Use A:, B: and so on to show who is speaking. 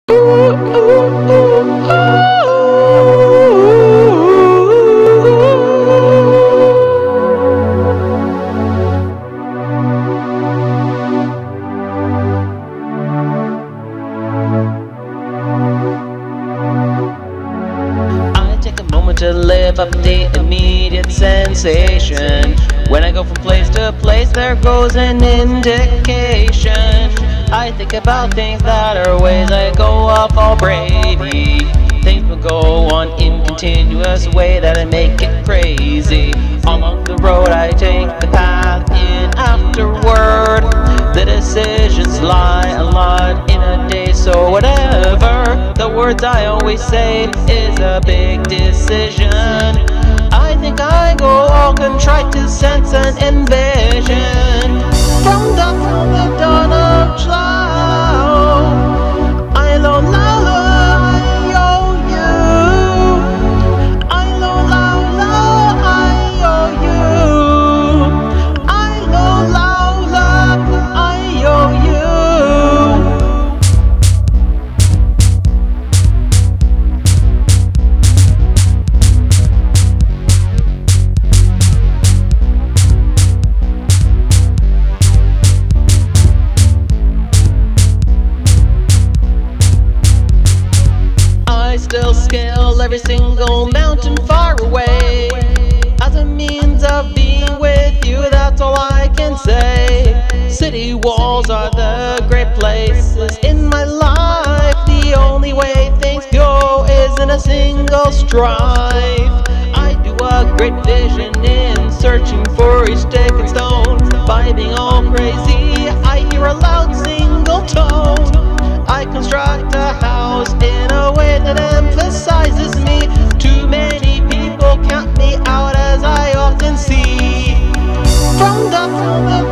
A: To live up the immediate sensation. When I go from place to place, there goes an indication. I think about things that are ways I go off all Brady. Things will go on in continuous way that I make it crazy. Along the road I take the path in afterward. The decisions lie a lot in a day, so whatever. The words I always say is a big decision. I think I go all contrite to sense and envision. From the dawn of cloud, I lo la la, I owe you. I lo la la, I owe you. I lo la la, I owe you. Still scale every single mountain far away as a means of being with you, that's all I can say. City walls are the great places in my life. The only way things go is in a single strife. I do a great vision in searching for each stick and stone. Vibing all crazy, I hear a loud single tone. I construct a house in a way that emphasizes me. Too many people count me out, as I often see. From the